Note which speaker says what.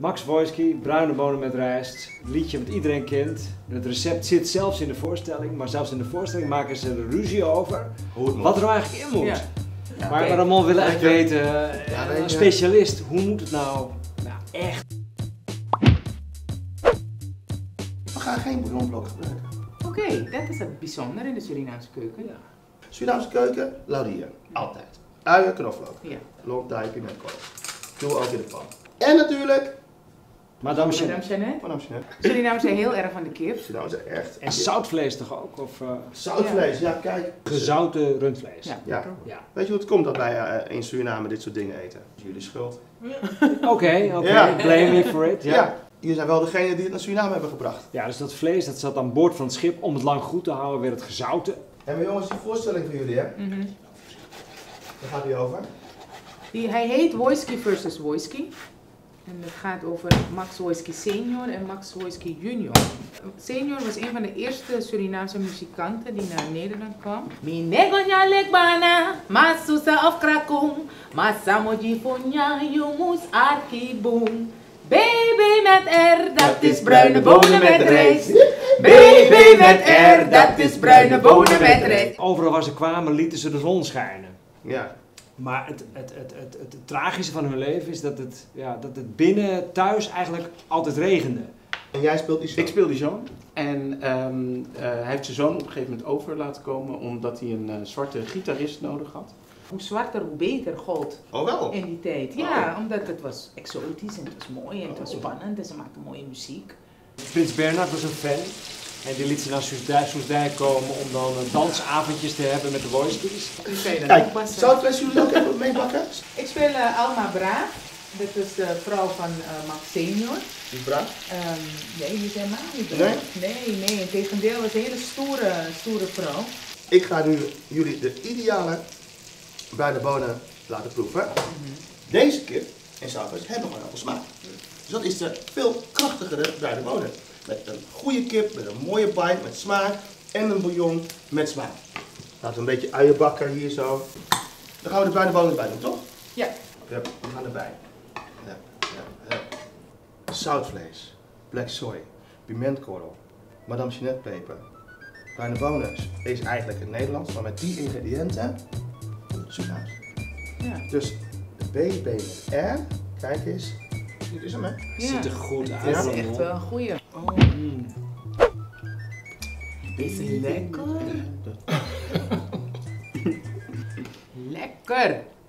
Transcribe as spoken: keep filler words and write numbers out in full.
Speaker 1: Max Wojski, bruine bonen met rijst. Liedje wat iedereen kent. Het recept zit zelfs in de voorstelling, maar zelfs in de voorstelling maken ze er ruzie over.
Speaker 2: Hoe het moet.
Speaker 1: Wat er nou eigenlijk in moet.
Speaker 3: Ja.
Speaker 1: Ja, maar okay. Ramon wil echt weten,
Speaker 2: ja,
Speaker 1: een specialist, hoe moet het nou, nou echt?
Speaker 2: We gaan geen bouillonblok gebruiken.
Speaker 3: Oké, okay, dat is het bijzonder in de Surinaamse keuken. Ja.
Speaker 2: Surinaamse keuken, laurier. Altijd. Uien, knoflook.
Speaker 3: Ja.
Speaker 2: Lomtaai, pimentkorrel. Doen we ook in de pan. En natuurlijk...
Speaker 1: Madame Jeannette.
Speaker 3: Madame Jeannette.
Speaker 2: Madame Jeannette.
Speaker 3: Surinamers zijn heel erg van de kip.
Speaker 2: Surinamers zijn echt...
Speaker 1: En zoutvlees toch ook? Of, uh...
Speaker 2: Zoutvlees, ja, ja kijk.
Speaker 1: Gezouten rundvlees.
Speaker 2: Ja. Ja. Ja. Weet je hoe het komt dat wij uh, in Suriname dit soort dingen eten? Dat is jullie schuld.
Speaker 1: Oké, oké. Okay. Blame me for it. Ja.
Speaker 2: Ja. Jullie zijn wel degene die het naar Suriname hebben gebracht.
Speaker 1: Ja, dus dat vlees dat zat aan boord van het schip. Om het lang goed te houden werd het gezouten.
Speaker 2: En maar jongens, die voorstelling voor jullie, hè?
Speaker 3: Mm-hmm.
Speaker 2: Waar gaat die over?
Speaker 3: Die, hij heet Wojski versus Wojski. En het gaat over Max Wojski senior en Max Wojski junior. Senior was een van de eerste Surinaamse muzikanten die naar Nederland kwam. Minegonya lekbana, masusa of krakong, masamoji fonya, jongens arkiboom. Baby met R, dat is bruine bonen met rijst. Baby met R, dat is bruine bonen met rijst.
Speaker 1: Overal waar ze kwamen lieten ze de zon schijnen.
Speaker 2: Ja.
Speaker 1: Maar het, het, het, het, het, het tragische van hun leven is dat het, ja, dat het binnen thuis eigenlijk altijd regende.
Speaker 2: En jij speelt die zoon?
Speaker 4: Ik speel die zoon. En um, uh, hij heeft zijn zoon op een gegeven moment over laten komen omdat hij een uh, zwarte gitarist nodig had.
Speaker 3: Hoe zwarter, hoe beter gold.
Speaker 2: Oh wel?
Speaker 3: In die tijd. Ja, oh. Omdat het was exotisch en het was mooi en het was spannend en ze maakten mooie muziek.
Speaker 1: Prins Bernhard was een fan. En die liet ze naar Soestdijk komen om dan dansavondjes te hebben met de Wojski's.
Speaker 2: Kijk, zoutvlees jullie ook even meebakken?
Speaker 3: Ik speel uh, Alma Braaf. Dat is de vrouw van uh, Max senior.
Speaker 2: Die is braaf?
Speaker 3: Um, nee, die is helemaal niet braaf. Nee? Nee, nee. In tegendeel, was een hele stoere, stoere vrouw.
Speaker 2: Ik ga nu jullie de ideale bruine bonen laten proeven. Mm-hmm. Deze kip en zoutvlees hebben gewoon heel veel smaak. Dus dat is de veel krachtigere bruine bonen. Met een goede kip, met een mooie bite, met smaak en een bouillon met smaak. Laten we een beetje uien bakken hier zo. Dan gaan we de bruine bonen erbij doen, toch?
Speaker 3: Ja.
Speaker 2: Ja, we gaan erbij. Ja, ja, ja. Zoutvlees, black soy, pimentkorrel, Madame Jeannette peper. Bruine bonen is eigenlijk het Nederlands, maar met die ingrediënten Surinaams.
Speaker 3: Ja.
Speaker 2: Dus de B B met R, kijk eens. Dit is hem, hè?
Speaker 3: Ja.
Speaker 1: Ziet er goed uit.
Speaker 3: Dat is echt wel een goeie.
Speaker 1: Oh. Mm.
Speaker 3: Is het lekker? Lekker!